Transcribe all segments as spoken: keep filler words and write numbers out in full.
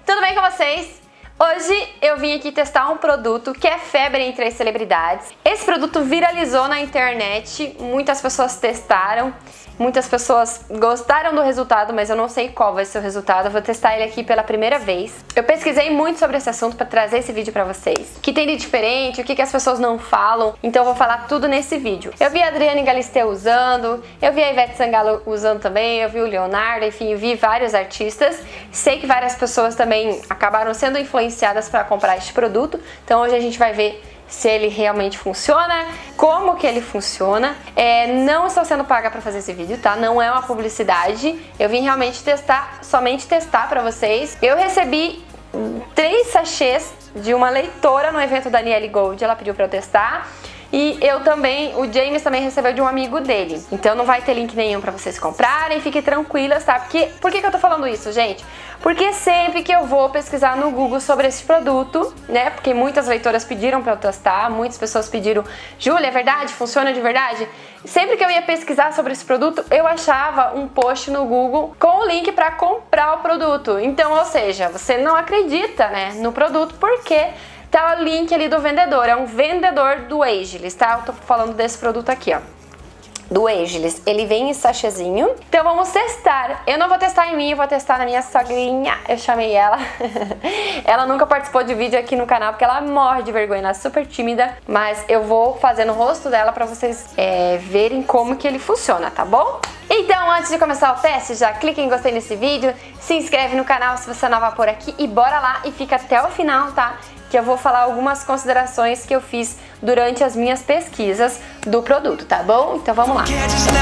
tudo bem com vocês? Hoje eu vim aqui testar um produto que é febre entre as celebridades. Esse produto viralizou na internet, muitas pessoas testaram, muitas pessoas gostaram do resultado, mas eu não sei qual vai ser o resultado. Eu vou testar ele aqui pela primeira vez. Eu pesquisei muito sobre esse assunto para trazer esse vídeo para vocês. O que tem de diferente, o que, que as pessoas não falam, então eu vou falar tudo nesse vídeo. Eu vi a Adriane Galisteu usando, eu vi a Ivete Sangalo usando também, eu vi o Leonardo, enfim, eu vi vários artistas. Sei que várias pessoas também acabaram sendo influenciadas para comprar este produto, então hoje a gente vai ver se ele realmente funciona, como que ele funciona. É, não estou sendo paga para fazer esse vídeo, tá? Não é uma publicidade. Eu vim realmente testar, somente testar para vocês. Eu recebi três sachês de uma leitora no evento da Niele Gold, ela pediu para eu testar. E eu também, o James também recebeu de um amigo dele. Então não vai ter link nenhum pra vocês comprarem, fiquem tranquilas, tá? Porque, por que que eu tô falando isso, gente? Porque sempre que eu vou pesquisar no Google sobre esse produto, né? Porque muitas leitoras pediram pra eu testar, muitas pessoas pediram, Júlia, é verdade? Funciona de verdade? Sempre que eu ia pesquisar sobre esse produto, eu achava um post no Google com o link pra comprar o produto. Então, ou seja, você não acredita, né, no produto, porque tá o link ali do vendedor, é um vendedor do Ageless, tá? Eu tô falando desse produto aqui, ó, do Ageless. Ele vem em sachêzinho. Então vamos testar. Eu não vou testar em mim, eu vou testar na minha sogrinha. Eu chamei ela. Ela nunca participou de vídeo aqui no canal, porque ela morre de vergonha, ela é super tímida. Mas eu vou fazer no rosto dela pra vocês é, verem como que ele funciona, tá bom? Então, antes de começar o teste, já clica em gostei nesse vídeo, se inscreve no canal se você é nova por aqui e bora lá e fica até o final, tá? Que eu vou falar algumas considerações que eu fiz durante as minhas pesquisas do produto, tá bom? Então vamos lá.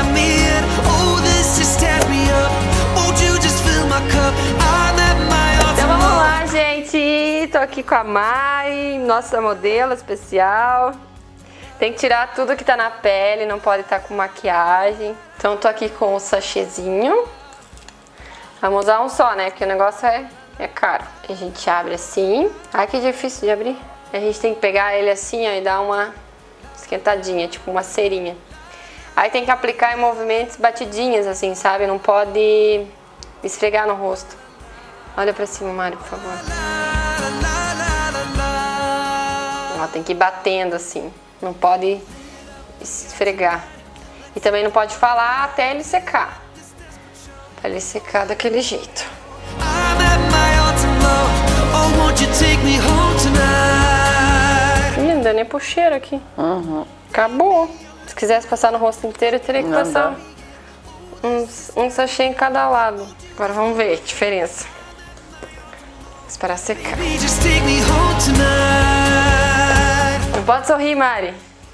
Então vamos lá, gente. Tô aqui com a Mari, nossa modelo especial. Tem que tirar tudo que tá na pele, não pode estar com maquiagem. Então tô aqui com o sachêzinho. Vamos usar um só, né? Porque o negócio é... é caro. A gente abre assim. Ai, que difícil de abrir. A gente tem que pegar ele assim, ó, e dar uma esquentadinha, tipo uma cerinha. Aí tem que aplicar em movimentos batidinhas, assim, sabe? Não pode esfregar no rosto. Olha pra cima, Mari, por favor. Ó, tem que ir batendo assim. Não pode esfregar. E também não pode falar até ele secar. Pra ele secar daquele jeito. Ih, não deu nem pro cheiro aqui. Uhum. Acabou. Se quisesse passar no rosto inteiro, eu teria que não passar um, um sachê em cada lado. Agora vamos ver a diferença. Vou esperar secar. Não pode sorrir, Mari.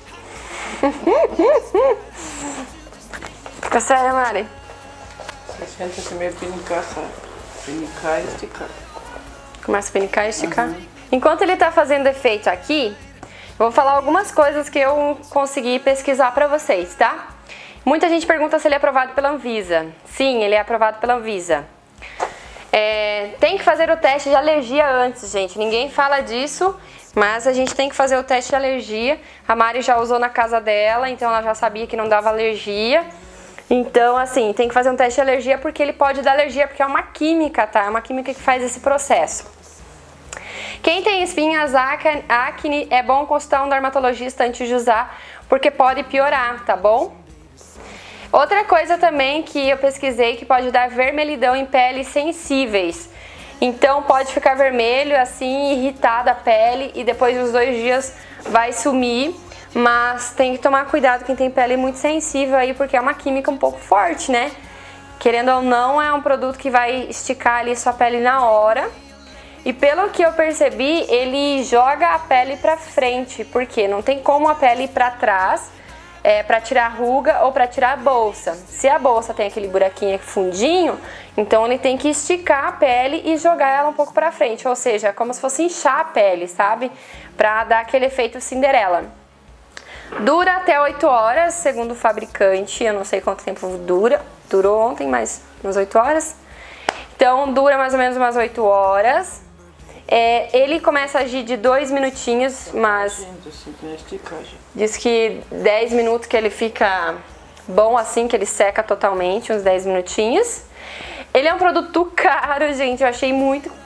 Fica séria, Mari. Você sente primeiro pinicar, sabe? Pinicar e esticar. Começa a pinicar e esticar. Uhum. Enquanto ele tá fazendo efeito aqui, eu vou falar algumas coisas que eu consegui pesquisar pra vocês, tá? Muita gente pergunta se ele é aprovado pela Anvisa. Sim, ele é aprovado pela Anvisa. É, tem que fazer o teste de alergia antes, gente. Ninguém fala disso, mas a gente tem que fazer o teste de alergia. A Mari já usou na casa dela, então ela já sabia que não dava alergia. Então, assim, tem que fazer um teste de alergia porque ele pode dar alergia, porque é uma química, tá? É uma química que faz esse processo. Quem tem espinhas, acne, é bom consultar um dermatologista antes de usar, porque pode piorar, tá bom? Outra coisa também que eu pesquisei que pode dar vermelhidão em peles sensíveis. Então pode ficar vermelho, assim, irritada a pele e depois dos dois dias vai sumir. Mas tem que tomar cuidado quem tem pele muito sensível aí, porque é uma química um pouco forte, né? Querendo ou não, é um produto que vai esticar ali sua pele na hora. E pelo que eu percebi, ele joga a pele pra frente, porque não tem como a pele ir pra trás, é, pra tirar a ruga ou pra tirar a bolsa. Se a bolsa tem aquele buraquinho aqui fundinho, então ele tem que esticar a pele e jogar ela um pouco pra frente. Ou seja, é como se fosse inchar a pele, sabe? Pra dar aquele efeito Cinderela. Dura até oito horas, segundo o fabricante. Eu não sei quanto tempo dura. Durou ontem, mas umas oito horas. Então dura mais ou menos umas oito horas. É, ele começa a agir de dois minutinhos, mas diz que dez minutos que ele fica bom assim, que ele seca totalmente, uns dez minutinhos. Ele é um produto caro, gente, eu achei muito caro.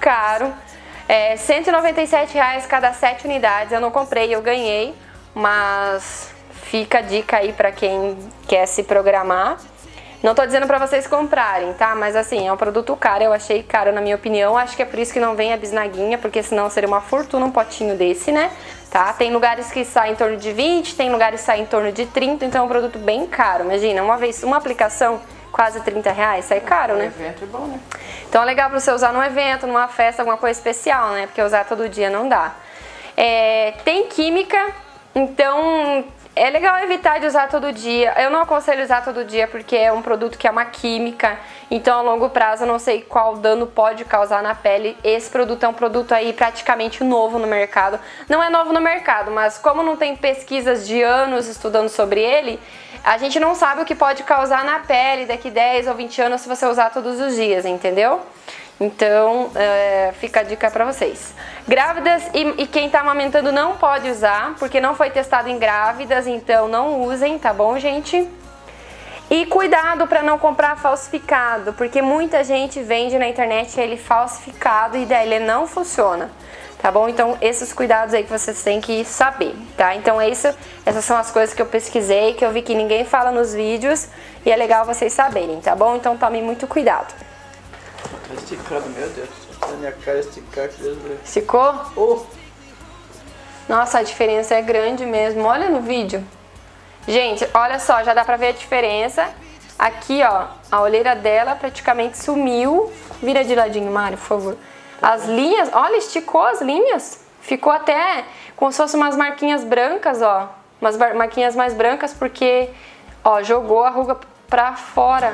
caro. É, cento e noventa e sete reais cada sete unidades. Eu não comprei, eu ganhei, mas fica a dica aí pra quem quer se programar. Não tô dizendo pra vocês comprarem, tá? Mas assim, é um produto caro, eu achei caro na minha opinião. Acho que é por isso que não vem a bisnaguinha, porque senão seria uma fortuna um potinho desse, né? Tá? Tem lugares que saem em torno de vinte, tem lugares que saem em torno de trinta, então é um produto bem caro. Imagina, uma vez, uma aplicação, quase trinta reais, sai caro, né? No evento é bom, né? Então é legal pra você usar num evento, numa festa, alguma coisa especial, né? Porque usar todo dia não dá. É, tem química, então é legal evitar de usar todo dia. Eu não aconselho usar todo dia porque é um produto que é uma química, então a longo prazo eu não sei qual dano pode causar na pele. Esse produto é um produto aí praticamente novo no mercado. Não é novo no mercado, mas como não tem pesquisas de anos estudando sobre ele, a gente não sabe o que pode causar na pele daqui dez ou vinte anos se você usar todos os dias, entendeu? Então, é, fica a dica pra vocês. Grávidas e, e quem tá amamentando não pode usar, porque não foi testado em grávidas, então não usem, tá bom, gente? E cuidado pra não comprar falsificado, porque muita gente vende na internet ele falsificado e daí ele não funciona, tá bom? Então, esses cuidados aí que vocês têm que saber, tá? Então, é isso, essas são as coisas que eu pesquisei, que eu vi que ninguém fala nos vídeos e é legal vocês saberem, tá bom? Então, tomem muito cuidado. Tá esticado, meu Deus. A minha cara esticar, que Deus Deus. Ficou? Oh. Nossa, a diferença é grande mesmo. Olha no vídeo. Gente, olha só, já dá pra ver a diferença. Aqui, ó, a olheira dela praticamente sumiu. Vira de ladinho, Mário, por favor. As linhas, olha, esticou as linhas. Ficou até como se fossem umas marquinhas brancas, ó. Umas marquinhas mais brancas porque, ó, jogou a ruga pra fora.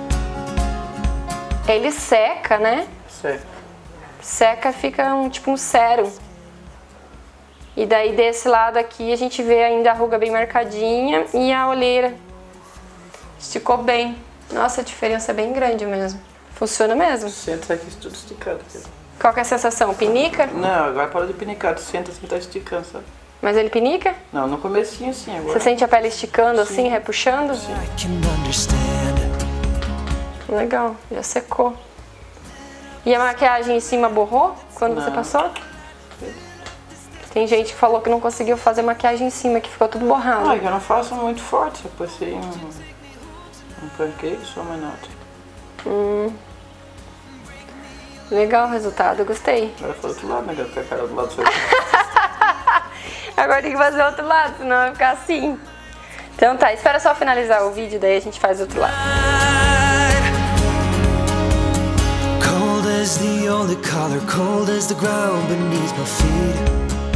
Ele seca, né? Seca. Seca, fica um, tipo um sérum. E daí desse lado aqui a gente vê ainda a ruga bem marcadinha e a olheira. Esticou bem. Nossa, a diferença é bem grande mesmo. Funciona mesmo. Senta aqui, tudo esticado. Aqui. Qual que é a sensação? Pinica? Não, agora parou de pinicar. Tu senta assim, tá esticando, sabe? Mas ele pinica? Não, no comecinho sim, agora. Você sente a pele esticando Sim. assim, repuxando? Sim. Legal, já secou. E a maquiagem em cima borrou quando Não. você passou? Tem gente que falou que não conseguiu fazer maquiagem em cima, que ficou tudo borrado. Ah, eu não faço muito forte, eu passei um, um pancake só, mas nada. Hum. Legal o resultado, eu gostei. Agora foi do outro lado, né? Agora fica a cara do lado só. Agora tem que fazer o outro lado, senão vai ficar assim. Então tá, espera só finalizar o vídeo, daí a gente faz o outro lado. Cold as the only color, cold as the ground beneath my feet.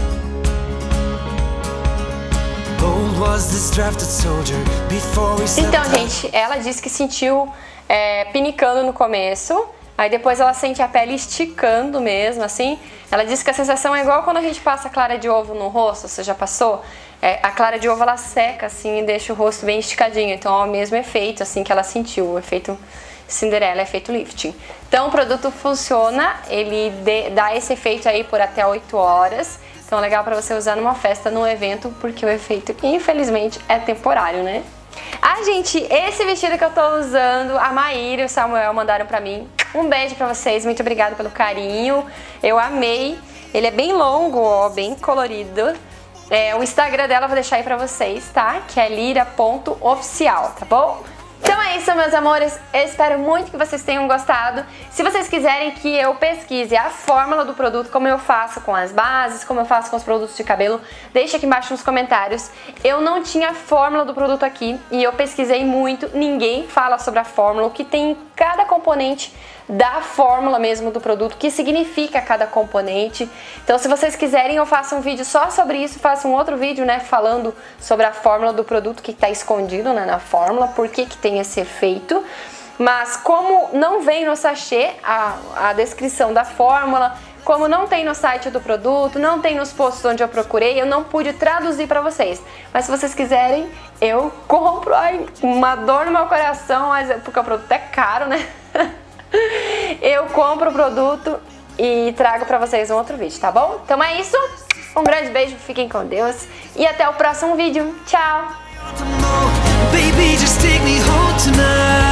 Old was this drafted soldier before we slept. Então, gente, ela disse que sentiu é, pinicando no começo. Aí depois ela sente a pele esticando mesmo, assim. Ela disse que a sensação é igual quando a gente passa clara de ovo no rosto, você já passou? É, a clara de ovo ela seca, assim, e deixa o rosto bem esticadinho. Então é o mesmo efeito, assim, que ela sentiu, o efeito Cinderela, efeito lifting. Então o produto funciona, ele de, dá esse efeito aí por até oito horas. Então é legal pra você usar numa festa, num evento, porque o efeito, infelizmente, é temporário, né? Ah, gente, esse vestido que eu tô usando, a Maíra e o Samuel mandaram pra mim. Um beijo pra vocês, muito obrigada pelo carinho. Eu amei. Ele é bem longo, ó, bem colorido. É, o Instagram dela eu vou deixar aí pra vocês, tá? Que é lira ponto oficial, tá bom? Então é isso, meus amores, eu espero muito que vocês tenham gostado. Se vocês quiserem que eu pesquise a fórmula do produto, como eu faço com as bases, como eu faço com os produtos de cabelo, deixa aqui embaixo nos comentários. Eu não tinha a fórmula do produto aqui e eu pesquisei muito, ninguém fala sobre a fórmula, o que tem em cada componente da fórmula mesmo do produto, o que significa cada componente. Então se vocês quiserem eu faço um vídeo só sobre isso, faço um outro vídeo, né, falando sobre a fórmula do produto que está escondido, né, na fórmula, por que que tem esse efeito. Mas como não vem no sachê a, a descrição da fórmula, como não tem no site do produto, não tem nos posts onde eu procurei, eu não pude traduzir pra vocês. Mas se vocês quiserem, eu compro. Ai, uma dor no meu coração, mas porque o produto é caro, né? Eu compro o produto e trago pra vocês um outro vídeo, tá bom? Então é isso, um grande beijo, fiquem com Deus e até o próximo vídeo. Tchau! Baby, just take me home tonight.